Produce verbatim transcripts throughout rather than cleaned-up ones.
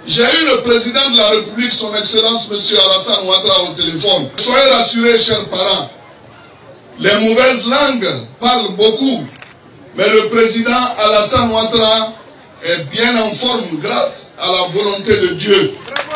J'ai eu le président de la République, son Excellence, M. Alassane Ouattara, au téléphone. Soyez rassurés, chers parents. Les mauvaises langues parlent beaucoup, mais le président Alassane Ouattara est bien en forme grâce à la volonté de Dieu.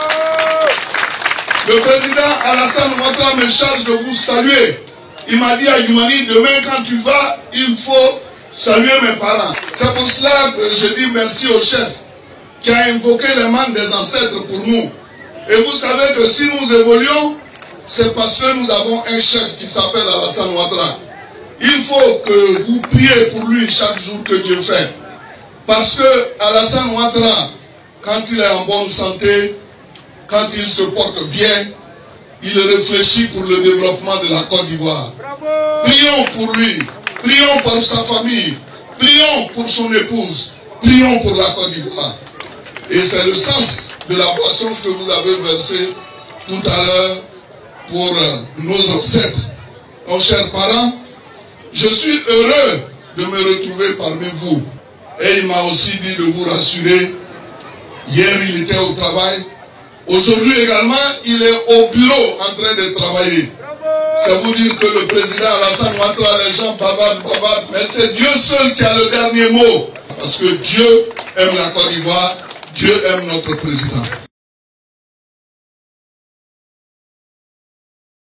Le président Alassane Ouattara me charge de vous saluer. Il m'a dit à Youmani, demain quand tu vas, il faut saluer mes parents. C'est pour cela que je dis merci au chef qui a invoqué les mains des ancêtres pour nous. Et vous savez que si nous évoluons, c'est parce que nous avons un chef qui s'appelle Alassane Ouattara. Il faut que vous priez pour lui chaque jour que Dieu fait. Parce que Alassane Ouattara, quand il est en bonne santé, quand il se porte bien, il réfléchit pour le développement de la Côte d'Ivoire. Prions pour lui, prions pour sa famille, prions pour son épouse, prions pour la Côte d'Ivoire. Et c'est le sens de la boisson que vous avez versée tout à l'heure pour nos ancêtres. Nos chers parents, je suis heureux de me retrouver parmi vous. Et il m'a aussi dit de vous rassurer. Hier, il était au travail. Aujourd'hui également, il est au bureau en train de travailler. C'est vous dire que le président Alassane Ouattara, les gens bavardent, bavardent, mais c'est Dieu seul qui a le dernier mot. Parce que Dieu aime la Côte d'Ivoire, Dieu aime notre président.